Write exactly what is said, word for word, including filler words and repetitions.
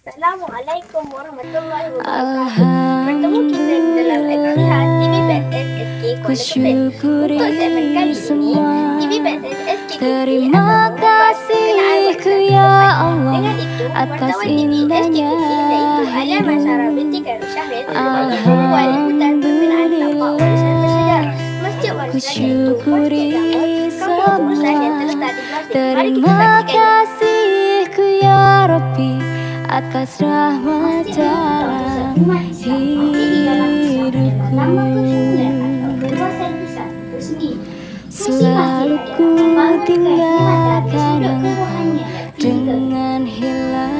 Assalamualaikum warahmatullahi wabarakatuh. Bertemu kita dalam Al-Quran T V P S S S K Kuala Lumpur. Untuk segmen kali ini, T V P S S S K terima kasihku ya Allah atas indahnya hidup. Ku syukuri semua. Terima kasihku ya Rabbi atas rahmat dalam hidupku. Selalu ku tinggalkan engkau dengan hilang